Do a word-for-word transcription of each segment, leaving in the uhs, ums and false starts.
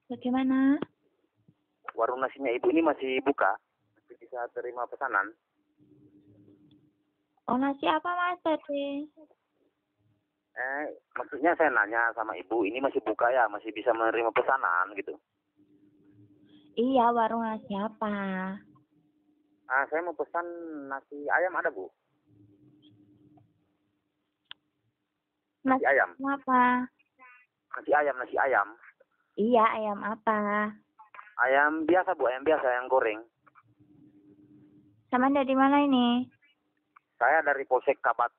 Bagaimana? Warung nasinya ibu ini masih buka? Masih bisa terima pesanan? Oh, nasi apa mas tadi? Eh, maksudnya saya nanya sama ibu, ini masih buka ya? Masih bisa menerima pesanan gitu? Iya, warung nasi apa? Ah, saya mau pesan nasi ayam ada bu? Nasi Nasi ayam? apa? Nasi ayam, nasi ayam. Iya, ayam apa? Ayam biasa bu, ayam biasa, yang goreng. Sama dari mana ini? Saya dari Polsek Kabat.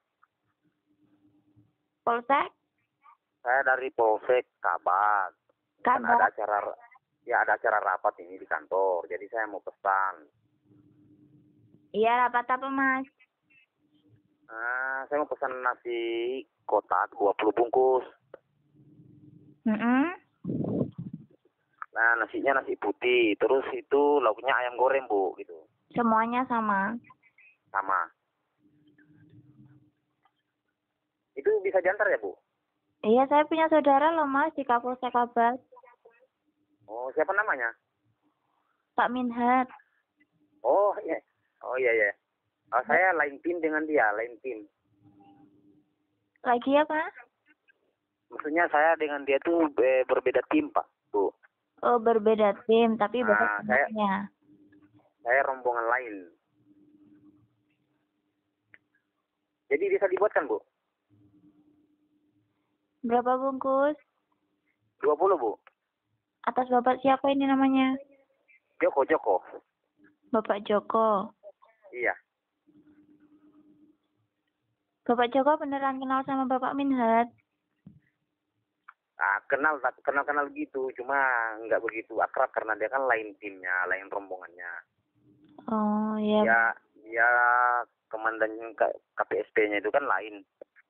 Polsek? Saya dari Polsek Kabat. Kan Kabar? ada acara, ya ada acara rapat ini di kantor. Jadi saya mau pesan. Iya, rapat apa mas? Ah, saya mau pesan nasi kotak dua puluh bungkus. Mm-mm. Nah, nasinya nasi putih. Terus itu lauknya ayam goreng bu, gitu. Semuanya sama. Sama. Itu bisa diantar ya bu? Iya, saya punya saudara loh mas di Kapolsek Kabar. Oh, siapa namanya? Pak Minhat. Oh iya, oh iya ya. Oh, saya lain tim dengan dia, lain tim. Lagi ya pak? Maksudnya saya dengan dia tuh eh, berbeda tim pak, bu. Oh, berbeda tim, tapi beda Nah, saya tempatnya. saya rombongan lain. Jadi bisa dibuatkan bu? Berapa bungkus? Dua puluh bu. Atas bapak siapa ini namanya? Joko, Joko. Bapak Joko. Iya. Bapak Joko beneran kenal sama Bapak Minhat? Nah, kenal tapi kenal-kenal gitu, cuma nggak begitu akrab karena dia kan lain timnya, lain rombongannya. Oh iya. Ya, dia komandan K- K P S P-nya itu kan lain.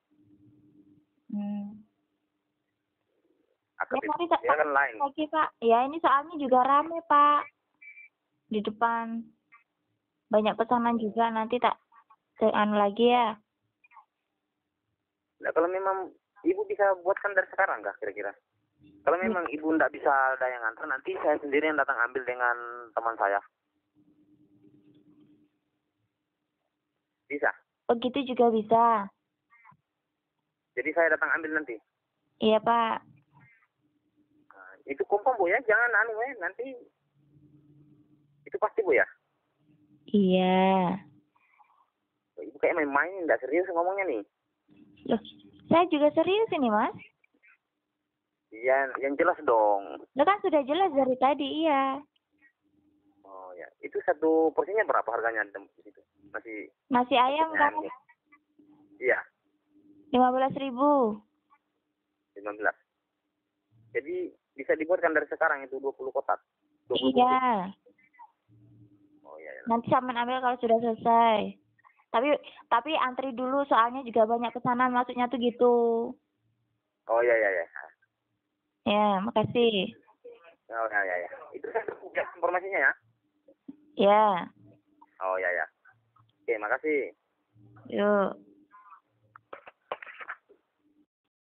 Hmm. A K P Ya, tapi dia kan lain. lagi Pak. Ya ini soalnya juga rame Pak. Di depan. Banyak pesanan juga, nanti tak anu lagi ya. Nah, kalau memang ibu bisa buatkan dari sekarang nggak kira-kira? Kalau memang ibu nggak bisa ada yang antar, nanti saya sendiri yang datang ambil dengan teman saya. Bisa? Begitu juga bisa. Jadi saya datang ambil nanti? Iya Pak. Nah, itu kompon bu ya, jangan anu ya, nanti itu pasti bu ya? Iya. Ibu kayak main-main, nggak serius ngomongnya nih. Loh, saya juga serius ini Mas. Iya, yang jelas dong. Lo kan sudah jelas dari tadi, iya. Oh ya, itu satu porsinya berapa harganya di situ? Masih Nasi ayam kan? Iya, lima belas ribu. lima belas. Jadi bisa dibuatkan dari sekarang itu dua puluh kotak. dua puluh Iya. bungkus. Oh iya. Ya. Nanti sampean ambil kalau sudah selesai. Tapi tapi antri dulu soalnya juga banyak pesanan, maksudnya tuh gitu. Oh iya iya ya. Ya, makasih. Oh iya iya ya. Itu saya ya, informasinya ya. Ya. Oh iya ya. Oke, makasih. Yuk.